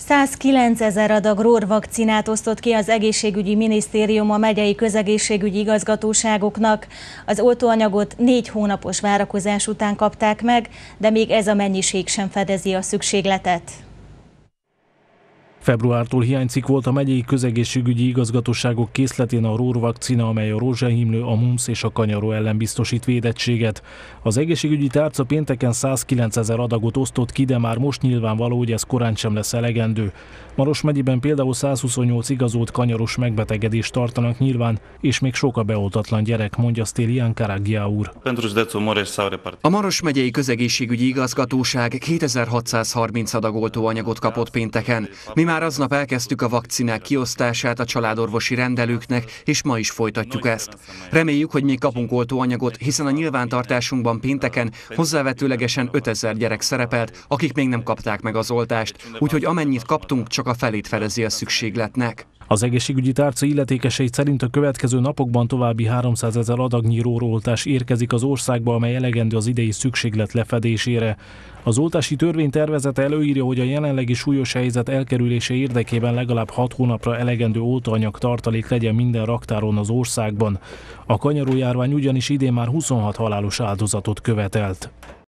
109 000 adag ROR vakcinát osztott ki az egészségügyi minisztérium a megyei közegészségügyi igazgatóságoknak. Az oltóanyagot 4 hónapos várakozás után kapták meg, de még ez a mennyiség sem fedezi a szükségletet. Februártól hiányzik volt a megyei közegészségügyi igazgatóságok készletén a ROR vakcina, amely a rózsahímlő, a mumps és a kanyaró ellen biztosít védettséget. Az egészségügyi tárca pénteken 109 000 adagot osztott ki, de már most nyilvánvaló, hogy ez korán sem lesz elegendő. Maros megyében például 128 igazolt kanyaros megbetegedést tartanak nyilván, és még sok a beoltatlan gyerek, mondja Stelian Karagia úr. A Maros megyei közegészségügyi igazgatóság 2630 adag oltóanyagot kapott pénteken. Mi már aznap elkezdtük a vakcinák kiosztását a családorvosi rendelőknek, és ma is folytatjuk ezt. Reméljük, hogy még kapunk oltóanyagot, hiszen a nyilvántartásunkban pénteken hozzávetőlegesen 5000 gyerek szerepelt, akik még nem kapták meg az oltást, úgyhogy amennyit kaptunk, csak a felét fedezi a szükségletnek. Az egészségügyi tárca illetékesei szerint a következő napokban további 300 000 adagnyi ROR-oltás érkezik az országba, amely elegendő az idei szükséglet lefedésére. Az oltási törvénytervezete előírja, hogy a jelenlegi súlyos helyzet elkerülése érdekében legalább 6 hónapra elegendő oltóanyag tartalék legyen minden raktáron az országban. A kanyarójárvány ugyanis idén már 26 halálos áldozatot követelt.